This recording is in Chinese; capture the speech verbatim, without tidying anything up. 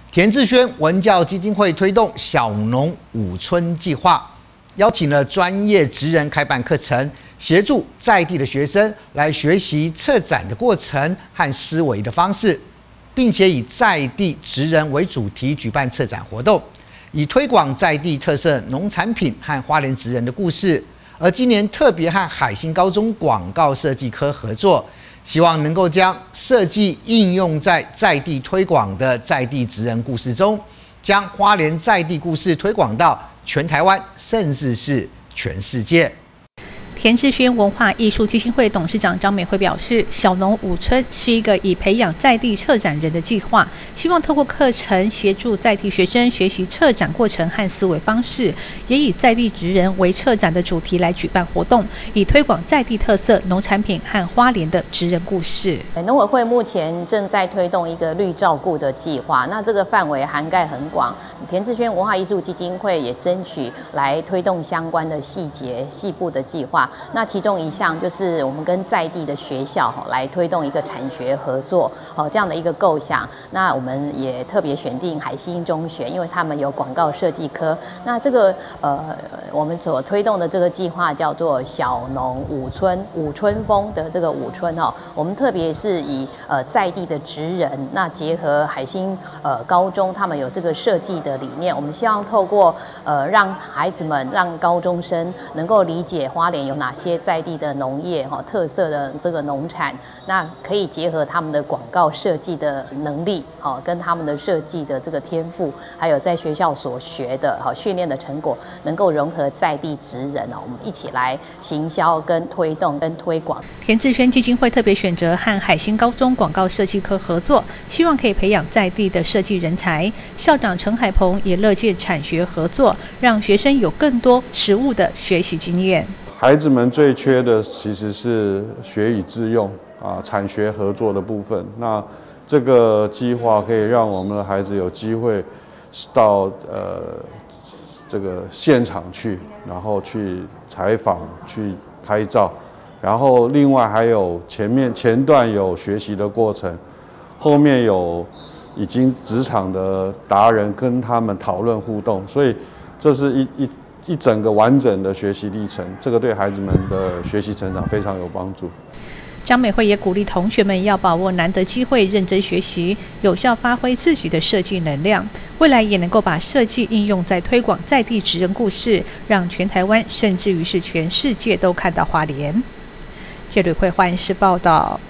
田志轩文教基金会推动小农五村计划，邀请了专业职人开办课程，协助在地的学生来学习策展的过程和思维的方式，并且以在地职人为主题举办策展活动，以推广在地特色农产品和花莲职人的故事。而今年特别和海星高中广告设计科合作，希望能够将设计应用在在地推广的在地职人故事中，将花莲在地故事推广到全台湾，甚至是全世界。 田志轩文化艺术基金会董事长张美惠表示，小农五村是一个以培养在地策展人的计划，希望透过课程协助在地学生学习策展过程和思维方式，也以在地职人为策展的主题来举办活动，以推广在地特色农产品和花莲的职人故事。 农委会目前正在推动一个绿照顾的计划，那这个范围涵盖很广，田志轩文化艺术基金会也争取来推动相关的细节细部的计划。那其中一项就是我们跟在地的学校来推动一个产学合作这样的一个构想。那我们也特别选定海星中学，因为他们有广告设计科。那这个呃我们所推动的这个计划叫做小农五村五春风的这个五村哦，我们特别是以呃在地的职人，那结合海星呃高中他们有这个设计的理念，我们希望透过呃让孩子们让高中生能够理解花莲有哪些在地的农业哈特色的这个农产，那可以结合他们的广告设计的能力，好跟他们的设计的这个天赋，还有在学校所学的好训练的成果，能够融合在地职人哦，我们一起来行销、跟推动、跟推广。 田志轩基金会特别选择和海星高中广告设计科合作，希望可以培养在地的设计人才。校长陈海鹏也乐见产学合作，让学生有更多实务的学习经验。 孩子们最缺的其实是学以致用啊，产学合作的部分。那这个计划可以让我们的孩子有机会到呃这个现场去，然后去采访、去拍照，然后另外还有前面前段有学习的过程，后面有已经职场的达人跟他们讨论互动，所以这是一一。一整个完整的学习历程，这个对孩子们的学习成长非常有帮助。 张美惠也鼓励同学们要把握难得机会，认真学习，有效发挥自己的设计能量，未来也能够把设计应用在推广在地职人故事，让全台湾甚至于是全世界都看到花莲。谢吕慧环视报道。